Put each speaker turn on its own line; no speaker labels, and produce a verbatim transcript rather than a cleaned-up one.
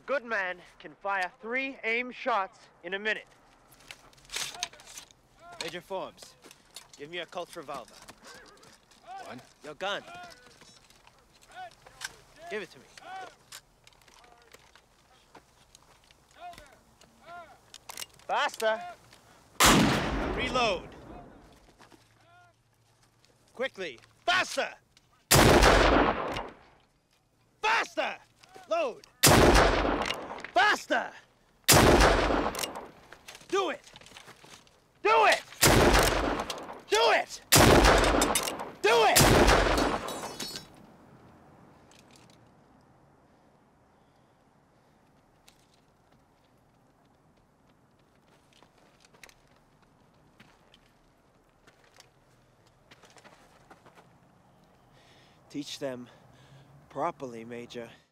good man can fire three aim shots in a minute.
Major Forbes, give me a Colt revolver.
One.
Your gun. Give it to me.
Faster!
Reload. Quickly. Faster! Faster! Load! Faster! Do it!
Do it!
Do it! Do it! Teach them properly, Major.